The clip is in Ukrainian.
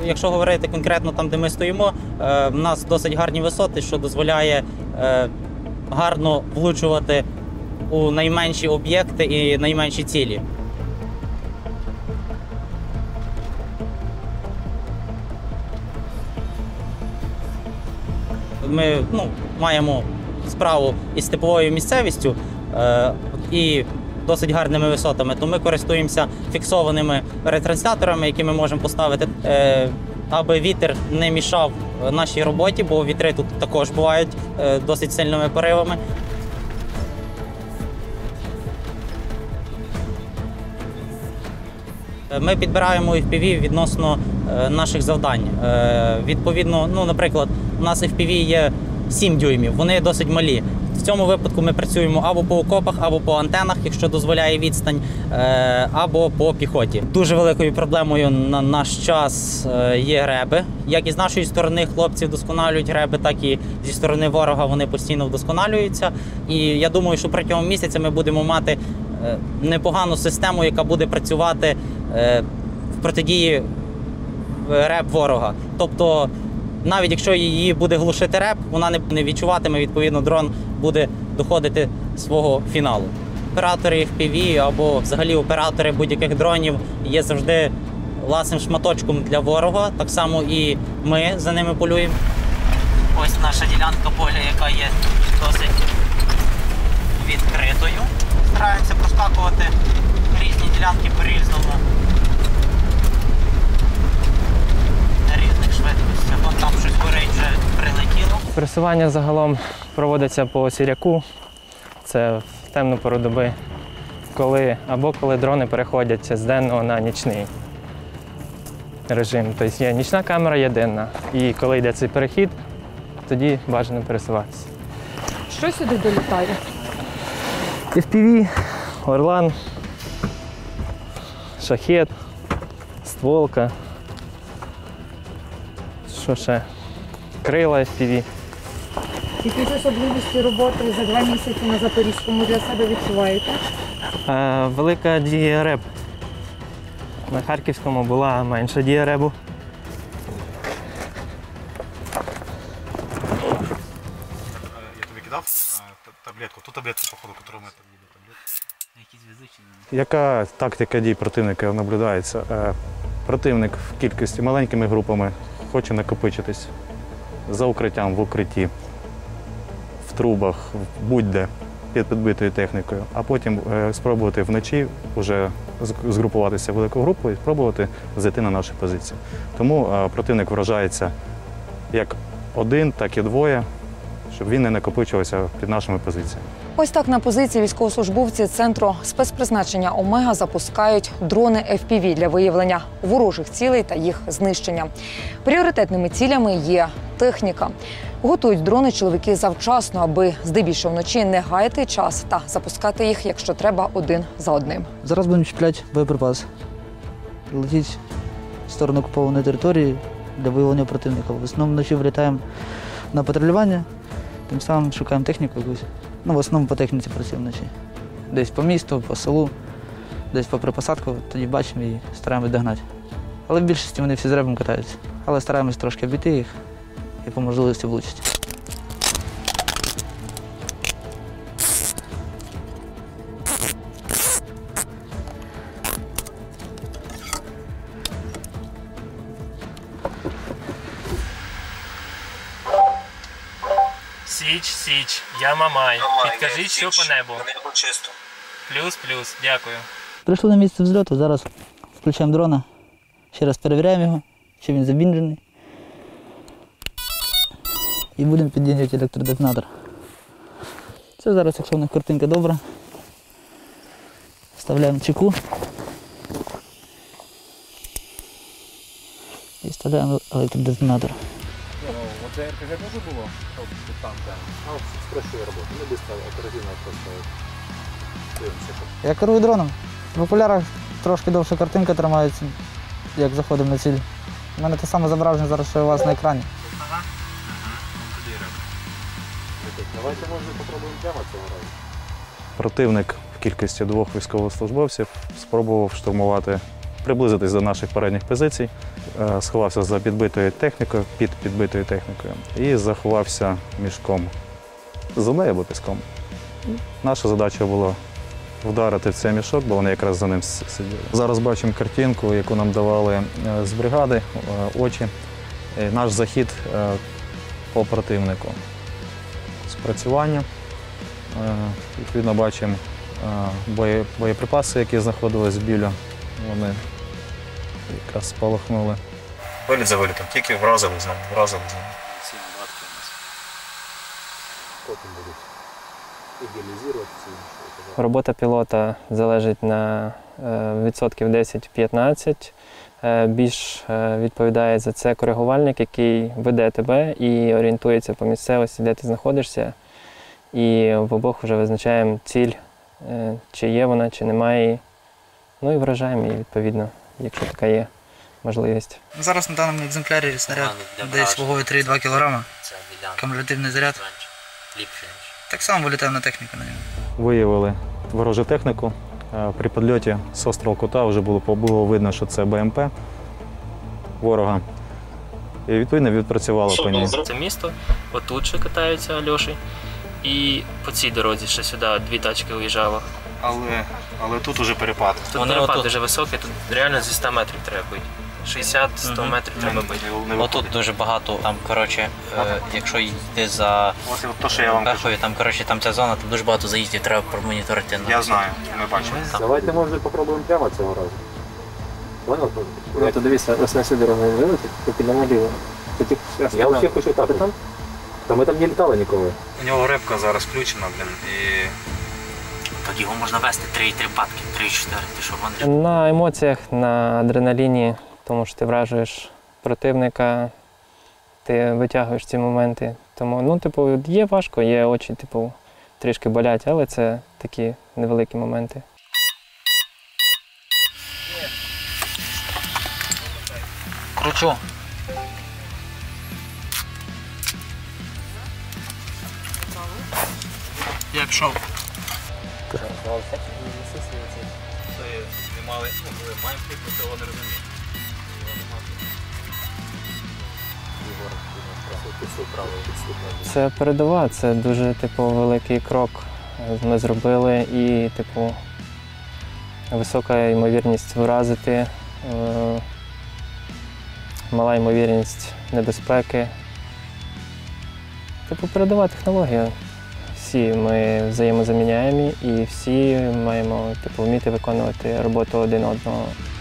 якщо говорити конкретно там, де ми стоїмо, в нас досить гарні висоти, що дозволяє гарно влучувати у найменші об'єкти і найменші цілі. Ми маємо справу із степовою місцевістю і досить гарними висотами, то ми користуємося фіксованими ретрансляторами, які ми можемо поставити, аби вітер не мішав нашій роботі, бо вітри тут також бувають досить сильними поривами. Ми підбираємо FPV відносно наших завдань. Відповідно, наприклад, у нас FPV є 7 дюймів, вони досить малі. В цьому випадку ми працюємо або по окопах, або по антенах, якщо дозволяє відстань, або по піхоті. Дуже великою проблемою на наш час є греби. Як і з нашої сторони хлопці вдосконалюють греби, так і зі сторони ворога вони постійно вдосконалюються. І я думаю, що протягом місяця ми будемо мати непогану систему, яка буде працювати в протидії реб ворога. Тобто, навіть якщо її буде глушити реб, вона не відчуватиме, відповідно, дрон буде доходити свого фіналу. Оператори FPV або взагалі оператори будь-яких дронів є завжди ласим шматочком для ворога, так само і ми за ними полюємо. Ось наша ділянка поля, яка є досить відкритою. Стараємося проскакувати різні ділянки по-різному. На різних швидкостях. Вон там щось горить, вже прилетіло. Пересування загалом проводиться по сіряку. Це в темну пору доби, коли дрони переходять з денного на нічний режим. Тобто є нічна камера, є денна. І коли йде цей перехід, тоді бажано пересуватися. Що сюди долітає? FPV, Орлан, Шахет, стволка. Що ще? Крила FPV. Якісь особливості роботи за 2 місяці на Запорізькому для себе відчуваєте? Велика дія реб. На Харківському була менша дія ребу. Я тобі кидав таблетку, ту таблетку, походу, яку ми там їде таблетку. Яка тактика дій противника наблюдається? Противник в кількості маленькими групами хоче накопичитись за укриттям, в укритті, в трубах, будь-де під підбитою технікою, а потім спробувати вночі вже згрупуватися в велику групу і спробувати зайти на наші позиції. Тому противник вражається як один, так і двоє, щоб він не накопичувався під нашими позиціями. Ось так на позиції військовослужбовці Центру спецпризначення «Омега» запускають дрони FPV для виявлення ворожих цілей та їх знищення. Пріоритетними цілями є техніка. Готують дрони чоловіки завчасно, аби здебільшого вночі не гаяти час та запускати їх, якщо треба, один за одним. Зараз будемо чіпляти боєприпас. Летіть в сторону окупованої території для виявлення противника. В основному вночі влітаємо на патрулювання, тим самим шукаємо техніку якусь. В основному по техніці працюємо вночі. Десь по місту, по селу, десь попри посадку, тоді бачимо і стараємось догнати. Але в більшості вони всі з ребом катаються. Але стараємось трошки обійти їх і по можливості влучити. Січ, я Мамай. Підкажіть, що по небу. Небо чисто. Плюс, дякую. Прийшли на місце взльоту, зараз включаємо дрона, ще раз перевіряємо його, чи він забінджений. І будемо під'єднувати електродетонатор. Це зараз, якщо в них картинка добра, вставляємо чеку і вставляємо електродетонатор. Оце РПГ може було? Там, спрощує роботу. Ми швидко, оперативно просто дивимося. Я керую дроном. В окулярах трошки довше картинка тримається, як заходимо на ціль. У мене те саме зображення зараз, що у вас на екрані. Давайте, може, попробуємо прямо цього разу. Противник в кількості 2 військовослужбовців спробував штурмувати, приблизитись до наших передніх позицій сховався за підбитою технікою, під підбитою технікою і заховався мішком з землею або піском. Наша задача була вдарити в цей мішок, бо вони якраз за ним сиділи. Зараз бачимо картинку, яку нам давали з бригади, очі. Наш захід по противнику. Спрацювання. Відповідно, бачимо боєприпаси, які знаходились біля. Вони якраз спалахнули. Виліт за вилітом, тільки вразили з нами, вразили з нами. Всі батки у нас. Потім будуть ідеалізувати ці інші. Робота пілота залежить на відсотків 10-15. Більш відповідає за це коригувальник, який веде тебе і орієнтується по місцевості, де ти знаходишся. І в обох вже визначаємо ціль, чи є вона, чи немає її. Ну і вражаємо її, відповідно, якщо така є можливість. Зараз на даному екземплярі снаряд десь вагою 3,2 кг. Кумулятивний заряд. Так само вилітав на техніку на нього. Виявили ворожу техніку. При підльоті з острова Кута вже було видно, що це БМП ворога. І відповідно відпрацювали по ній. Це місто, отут ще катаються Альоші. І по цій дорозі ще сюди 2 тачки уїжджало. Але тут уже перепад. Тут перепад дуже високий, тут реально зі 100 метрів треба бити. 60-100 метрів треба бити. Отут дуже багато, там, коротше, якщо йти за Бехою, там ця зона, там дуже багато заїздів, треба промоніторити. Я знаю, ми бачимо. Давайте, може, попробуємо прямо цього разу. Понял? Ну, то дивіться, ось на сюди ровно вилетить, поки наліво. Я взагалі хочу так. Та ми там не літали ніколи. У нього рибка зараз включена, і Так його можна вести 3,3 батки, 3,4, ти що, Андрій? На емоціях, на адреналіні, тому що ти вражуєш противника, ти витягуєш ці моменти. Тому, ну, типу, є важко, є очі, типу, трішки болять, але це такі невеликі моменти. Кручу. Я пішов. Це передова, це дуже типу, великий крок ми зробили і типу, висока ймовірність вразити, мала ймовірність небезпеки. Типу передова технологія. Всі ми взаємозаміняємі і всі маємо типу, вміти виконувати роботу один одного.